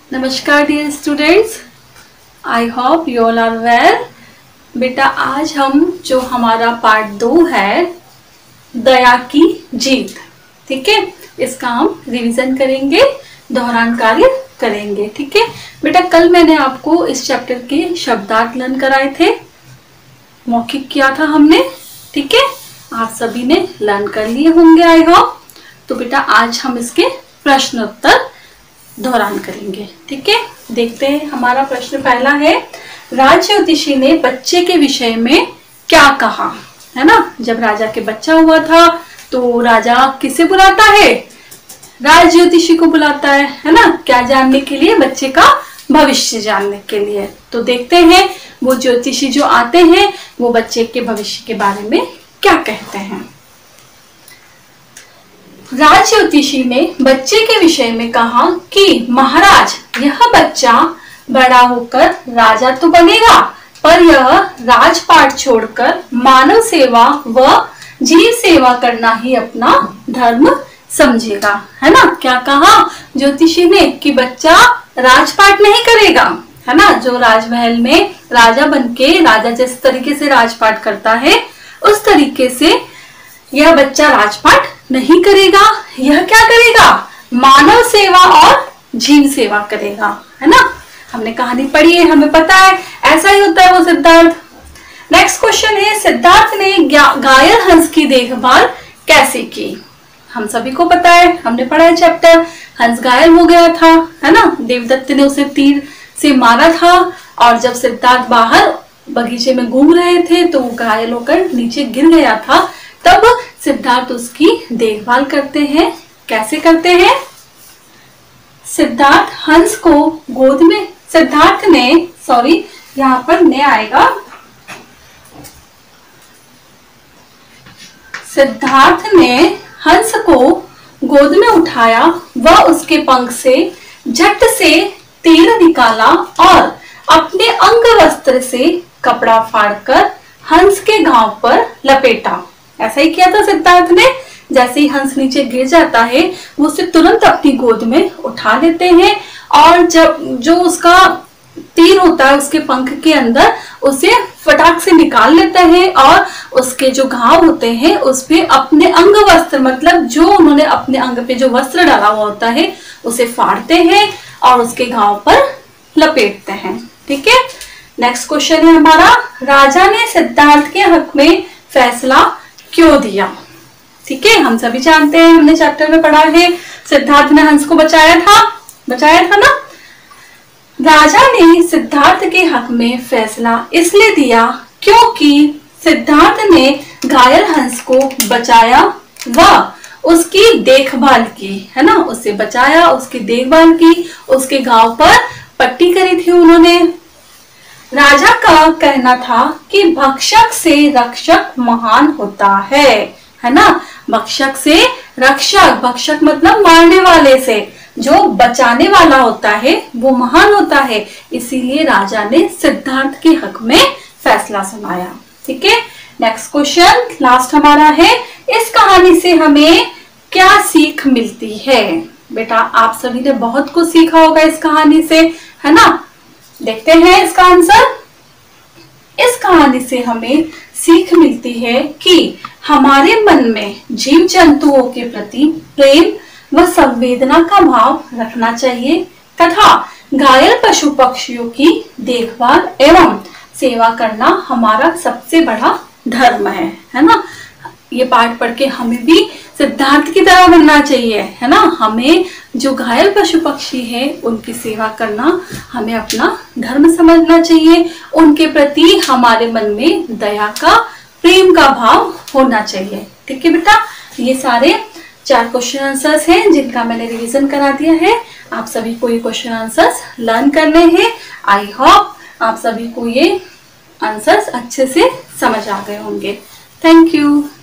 नमस्कार dear students, I hope you all are well. बेटा आज हम जो हमारा पार्ट 2 है दया की जीत, ठीक है, इसका हम रिवीजन करेंगे, दोहरान कार्य करेंगे। ठीक है बेटा, कल मैंने आपको इस चैप्टर के शब्दार्थ लर्न कराए थे, मौखिक किया था हमने। ठीक है, आप सभी ने लर्न कर लिए होंगे आई होप। तो बेटा आज हम इसके प्रश्न उत्तर दोहरान करेंगे। ठीक है, देखते हैं। हमारा प्रश्न पहला है, राज ज्योतिषी ने बच्चे के विषय में क्या कहा, है ना। जब राजा के बच्चा हुआ था तो राजा किसे बुलाता है, राज ज्योतिषी को बुलाता है ना, क्या जानने के लिए, बच्चे का भविष्य जानने के लिए। तो देखते हैं वो ज्योतिषी जो आते हैं वो बच्चे के भविष्य के बारे में क्या कहते हैं। राज ज्योतिषी ने बच्चे के विषय में कहा कि महाराज, यह बच्चा बड़ा होकर राजा तो बनेगा, पर यह राजपाट छोड़कर मानव सेवा व जीव सेवा करना ही अपना धर्म समझेगा, है ना। क्या कहा ज्योतिषी ने कि बच्चा राजपाट नहीं करेगा, है ना। जो राजमहल में राजा बनके, राजा जिस तरीके से राजपाट करता है उस तरीके से यह बच्चा राजपाट नहीं करेगा। यह क्या करेगा, मानव सेवा और जीव सेवा करेगा, है ना। हमने कहानी पढ़ी है, हमें पता है ऐसा ही होता है वो सिद्धार्थ। नेक्स्ट क्वेश्चन है, सिद्धार्थ ने घायल हंस की देखभाल कैसे की। हम सभी को पता है, हमने पढ़ा है चैप्टर, हंस घायल हो गया था, है ना। देवदत्त ने उसे तीर से मारा था और जब सिद्धार्थ बाहर बगीचे में घूम रहे थे तो वो घायल होकर नीचे गिर गया था। तब सिद्धार्थ उसकी देखभाल करते हैं। कैसे करते हैं, सिद्धार्थ हंस को गोद में, यहाँ पर ने आएगा, सिद्धार्थ ने हंस को गोद में उठाया व उसके पंख से झट से तीर निकाला और अपने अंग वस्त्र से कपड़ा फाड़कर हंस के घाव पर लपेटा। ऐसा ही किया था सिद्धार्थ ने। जैसे ही हंस नीचे गिर जाता है वो उसे तुरंत अपनी गोद में उठा लेते हैं और जब जो उसका तीर होता है उसके पंख के अंदर उसे फटाक से निकाल लेता है और उसके जो घाव होते हैं उस पे अपने अंग वस्त्र, मतलब जो उन्होंने अपने अंग पे जो वस्त्र डाला हुआ होता है उसे फाड़ते हैं और उसके घाव पर लपेटते हैं। ठीक है, नेक्स्ट क्वेश्चन है हमारा, राजा ने सिद्धार्थ के हक में फैसला क्यों दिया। ठीक है, हम सभी जानते हैं, हमने चैप्टर में पढ़ा है, सिद्धार्थ ने हंस को बचाया था ना। राजा ने सिद्धार्थ के हक में फैसला इसलिए दिया क्योंकि सिद्धार्थ ने घायल हंस को बचाया व उसकी देखभाल की, है ना। उसे बचाया, उसकी देखभाल की, उसके घाव पर पट्टी करी थी उन्होंने। राजा का कहना था कि भक्षक से रक्षक महान होता है ना। भक्षक से रक्षक, भक्षक मतलब मारने वाले से जो बचाने वाला होता है वो महान होता है। इसीलिए राजा ने सिद्धार्थ के हक में फैसला सुनाया। ठीक है, नेक्स्ट क्वेश्चन लास्ट हमारा है, इस कहानी से हमें क्या सीख मिलती है। बेटा आप सभी ने बहुत कुछ सीखा होगा इस कहानी से, है ना। देखते हैं इसका आंसर। इस कहानी से हमें सीख मिलती है कि हमारे मन में जीव जंतुओं के प्रति प्रेम व संवेदना का भाव रखना चाहिए तथा घायल पशु पक्षियों की देखभाल एवं सेवा करना हमारा सबसे बड़ा धर्म है ना। ये पाठ पढ़ के हमें भी सिद्धार्थ की तरह बनना चाहिए, है ना। हमें जो घायल पशु पक्षी है उनकी सेवा करना हमें अपना धर्म समझना चाहिए। उनके प्रति हमारे मन में दया का, प्रेम का भाव होना चाहिए। ठीक है बेटा, ये सारे 4 क्वेश्चन आंसर्स हैं जिनका मैंने रिवीजन करा दिया है। आप सभी को ये क्वेश्चन आंसर्स लर्न करने हैं। आई होप आप सभी को ये आंसर्स अच्छे से समझ आ गए होंगे। Thank you.